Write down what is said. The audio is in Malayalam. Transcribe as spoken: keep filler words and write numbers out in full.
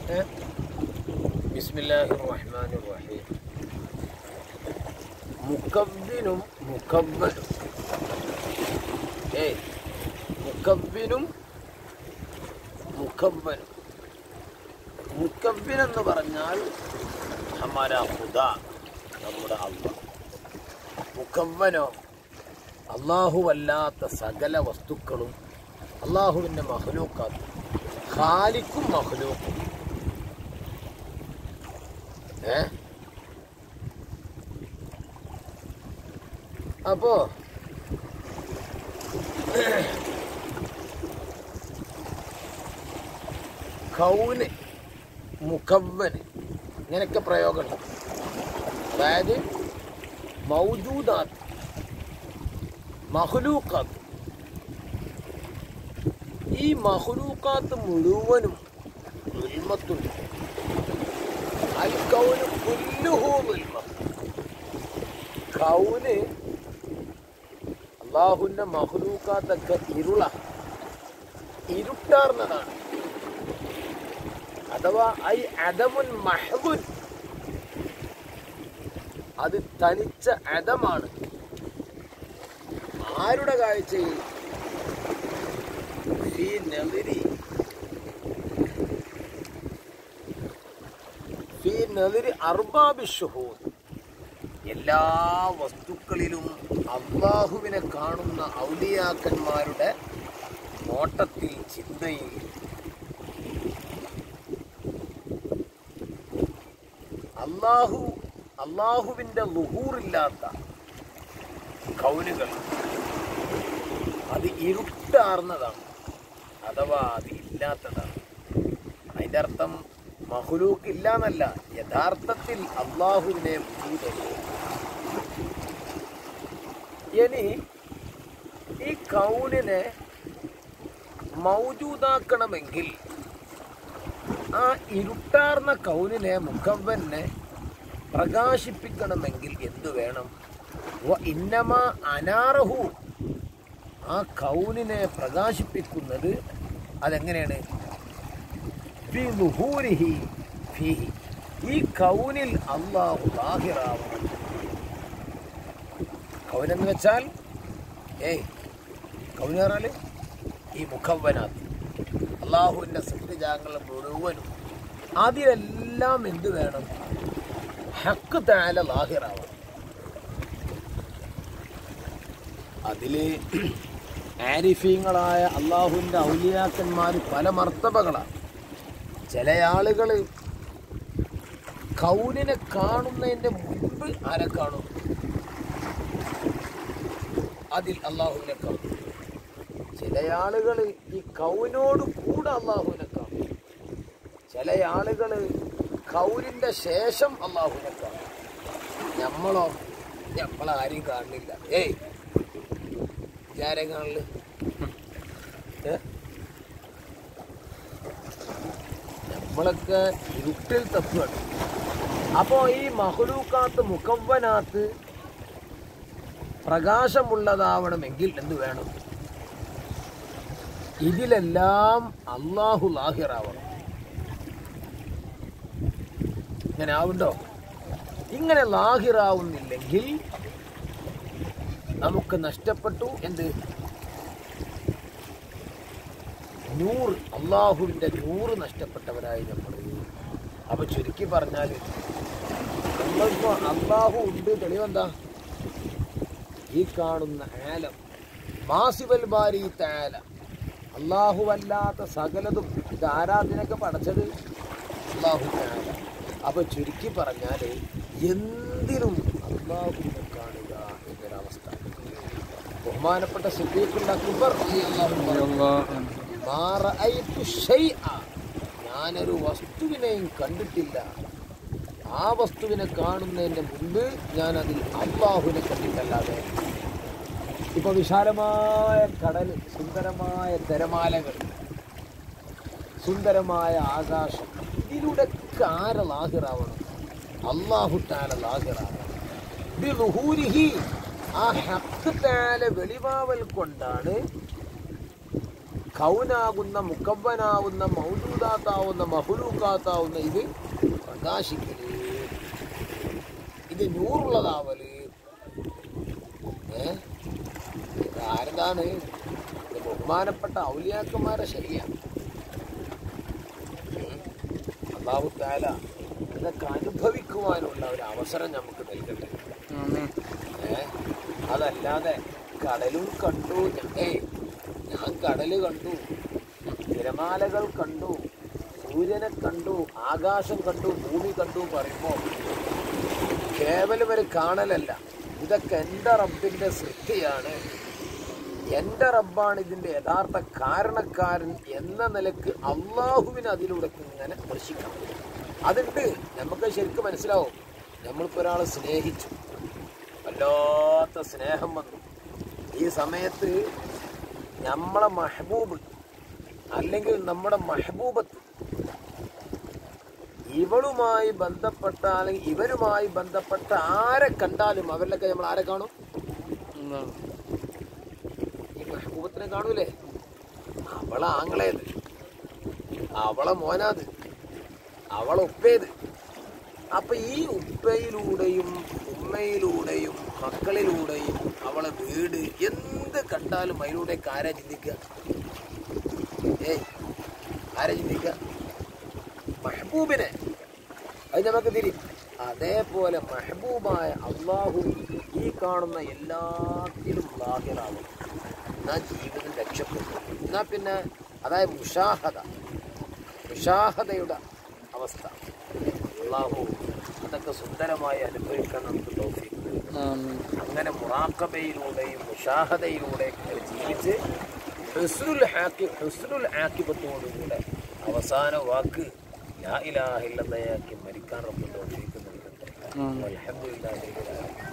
ബിസ്മില്ലാഹിർ റഹ്മാനിർ റഹീം. മുക്കവ്വിനും മുക്കവ്വനും. ഏയ് മുക്കവ്വിനും മുക്കവ്വനും. മുക്കവ്വിൻ എന്ന് പറഞ്ഞാൽ ഹമാരാ ഖുദാ, നമ്മുടെ അല്ലാഹ്. മുക്കവ്വനോ അല്ലാഹുവല്ലാത്ത സകല വസ്തുക്കളും അല്ലാഹുവിൻ്റെ മഖ്ലൂഖാത്ത്. ഖാലിഖും മഖ്ലൂഖും. ഏ അപ്പോ കൗന്, മുക്കവ്വന് ഇങ്ങനെയൊക്കെ പ്രയോഗമുണ്ട്. അതായത് മൗജൂദാത്ത്, മഖ്ലൂഖാത്ത്. ഈ മഖ്ലൂഖാത്ത് മുഴുവനും ദുൽമത്തുണ്ട്. അൽ കൗന് കുല്ലുഹു ദുൽമ. കൗന് അല്ലാഹുവിൻ്റെ മഖ്ലൂഖാത്തൊക്കെ ഇരുള, ഇരുട്ടാർന്നതാണ്. അഥവാ ഐ അദമുൻ മഹ്ദുൻ, അത് തനിച്ച അദമാണ്. ആരുടെ കാഴ്ചയിൽ? ഫീ നദിരി ഫീ നദിരി അർബാബി ശുഹൂദ്. എല്ലാ വസ്തുക്കളിലും അല്ലാഹുവിനെ കാണുന്ന ഔലിയാക്കന്മാരുടെ നോട്ടത്തിൽ, ചിന്തയിൽ. അല്ലാഹു അല്ലാഹുവിൻ്റെ ളുഹൂറില്ലാത്ത കൗനുകൾ അത് ഇരുട്ടാർന്നതാണ്, അഥവാ അത് ഇല്ലാത്തതാണ്. അതിൻ്റെ അർത്ഥം മഖ്ലൂഖ് ഇല്ല എന്നല്ല, യഥാർത്ഥത്തിൽ അല്ലാഹുവിനെ വജൂദുണ്ട്. ഇനി ഈ കൗനിനെ മൗജൂദാക്കണമെങ്കിൽ ആ ഇരുട്ടാർന്ന കൗനിനെ, മുക്കവ്വനെ പ്രകാശിപ്പിക്കണമെങ്കിൽ എന്തു വേണം? വ ഇന്നമ അനാറഹു, ആ കൗനിനെ പ്രകാശിപ്പിക്കുന്നത് അതെങ്ങനെയാണ്? ഫീ ളുഹൂരിഹി ഫീഹി, ഈ കൗനിൽ അല്ലാഹു ളാഹിറാവണം. കൗനെന്ന് വെച്ചാൽ ഏയ് കൗന് പറഞ്ഞാൽ ഈ മുഖവ്വനാത്ത് അല്ലാഹുവിൻ്റെ സൃഷ്ടിജാലങ്ങൾ മുഴുവനും, അതിലെല്ലാം എന്ത് വേണം? ഹക്ക് തആല ളാഹിറാവണം. അതില് ആരിഫീങ്ങളായ അല്ലാഹുവിൻ്റെ ഔലിയാക്കന്മാർ പല മർത്തബകളാണ്. ചില ആളുകൾ കൗനിനെ കാണുന്നതിൻ്റെ മുൻപ് ആരെ കാണും? അതിൽ അല്ലാഹുവിനെ കാണും. ചില ആളുകൾ ഈ കൗനോട് കൂടെ അല്ലാഹുവിനെ കാണും. ചില ആളുകൾ കൗനിൻ്റെ ശേഷം അല്ലാഹുവിനെ കാണും. നമ്മളോ? നമ്മളാരെയും കാണുന്നില്ല. ഏയ് ആരെ കാണില്ല? നമ്മളൊക്കെ ഇരുട്ടിൽ തപ്പുകയാണ്. അപ്പോൾ ഈ മഖ്ലൂഖാത്ത്, മുക്കവ്വനാത്ത് പ്രകാശമുള്ളതാവണമെങ്കിൽ എന്ത് വേണം? ഇതിലെല്ലാം അല്ലാഹു ളാഹിറാവണം. ഇങ്ങനെ ആവുണ്ടോ? ഇങ്ങനെ ളാഹിറാവുന്നില്ലെങ്കിൽ നമുക്ക് നഷ്ടപ്പെട്ടു എന്ത്? നൂറ്, അല്ലാഹുവിൻ്റെ നൂറ് നഷ്ടപ്പെട്ടവരായി നമ്മൾ. അപ്പൊ ചുരുക്കി പറഞ്ഞാൽ നമ്മളിപ്പോ അല്ലാഹു ഉണ്ട് തെളിവെന്താ? ഈ കാണുന്ന ആലം, മാസിബൽ ബാരി തആല, അല്ലാഹുവല്ലാത്ത സകലതും, ഇത് ആരാധനയൊക്കെ പടച്ചത് അല്ലാഹു തആല. അപ്പൊ ചുരുക്കി പറഞ്ഞാൽ എന്തിനും അല്ലാഹുവിനെ കാണുക എന്നൊരവസ്ഥ. ബഹുമാനപ്പെട്ട സിദ്ദീഖുൽ അക്ബർ ഞാനൊരു വസ്തുവിനെയും കണ്ടിട്ടില്ല, ആ വസ്തുവിനെ കാണുന്നതിൻ്റെ മുൻപ് ഞാൻ അതിൽ അല്ലാഹുവിനെ കണ്ടിട്ടല്ലാതെ. ഇപ്പൊ വിശാലമായ കടൽ, സുന്ദരമായ തിരമാലകൾ, സുന്ദരമായ ആകാശം, ഇതിലൂടെ ആരെ ളാഹിറാവണം? അല്ലാഹു തആല ളാഹിറാവണം. ബിളുഹൂരിഹി, ആ ഹഖ് തആല വെളിവാവൽ കൊണ്ടാണ് കൗനാകുന്ന മുക്കവ്വനാവുന്ന മൗജൂദാത്താവുന്ന മഹ്ലൂക്കാത്താവുന്ന ഇത് പ്രകാശിക്കല്, ഇത് നൂറുള്ളതാവല്. ഏ ആരതാണ്? ഇത് ബഹുമാനപ്പെട്ട ഔലിയാക്കന്മാരെ ശരിയാണ്. അല്ലാഹു തആല ഇതൊക്കെ അനുഭവിക്കുവാനുള്ള ഒരു അവസരം നമുക്ക് നൽകട്ടെ. ഏ അതല്ലാതെ കടലും കണ്ടു, ഏ ഞാൻ കടല് കണ്ടു, തിരമാലകൾ കണ്ടു, സൂര്യനെ കണ്ടു, ആകാശം കണ്ടു, ഭൂമി കണ്ടു പറയുമ്പോൾ കേവലം ഒരു കാണലല്ല. ഇതൊക്കെ എൻ്റെ റബ്ബിൻ്റെ സൃഷ്ടിയാണ്, എൻ്റെ റബ്ബാണ് ഇതിൻ്റെ യഥാർത്ഥ കാരണക്കാരൻ എന്ന നിലക്ക് അള്ളാഹുവിനെ അതിലൂടെ ഇങ്ങനെ ദർശിക്കണം. അതുണ്ട്, നമുക്ക് ശരിക്കും മനസ്സിലാവും. നമ്മളിപ്പോൾ ഒരാളെ സ്നേഹിച്ചു, വല്ലാത്ത സ്നേഹം വന്നു. ഈ സമയത്ത് നമ്മളെ മെഹബൂബ് അല്ലെങ്കിൽ നമ്മുടെ മെഹബൂബത്ത് ഇവളുമായി ബന്ധപ്പെട്ട അല്ലെങ്കിൽ ഇവരുമായി ബന്ധപ്പെട്ട ആരെ കണ്ടാലും അവരിലൊക്കെ നമ്മൾ ആരെ കാണും? ഈ മെഹബൂബത്തിനെ കാണൂലേ? അവളെ ആങ്ങളേത്, അവളെ മോനാത്, അവളെ ഉപ്പേത്. അപ്പൊ ഈ ഉപ്പയിലൂടെയും ഉമ്മയിലൂടെയും മക്കളിലൂടെയും അവളെ വീട് എന്ത് കണ്ടാലും അതിലൂടെയൊക്കെ ആരാ ചിന്തിക്കുക? ഏയ് ആരാ ചിന്തിക്കുക? മെഹബൂബിനെ. അത് നമുക്ക് തിരി. അതേപോലെ മെഹബൂബായ അള്ളാഹു ഈ കാണുന്ന എല്ലാത്തിലും ലാഹിറാവും. എന്നാ ജീവിതം രക്ഷപ്പെട്ടു. എന്നാ പിന്നെ അതായത് മുഷാഹദ, മുഷാഹദയുടെ അവസ്ഥ അള്ളാഹു അതൊക്കെ സുന്ദരമായി അനുഭവിക്കാൻ നമുക്ക് തൗഫീഖ് നൽകണം. അങ്ങനെ മുറാഖബയിലൂടെയും മുഷാഹദയിലൂടെയും ജീവിച്ച് ഹുസ്നുൽ ആഖി ഹുസ്നുൽ ആഖിബത്തോടുകൂടെ അവസാന വാക്ക് ലാ ഇലാഹ ഇല്ലല്ലാഹ് മരിക്കാൻ റബ്ബ് തൗഫീഖ് നൽകട്ടെ. അൽഹംദുലില്ലാഹി.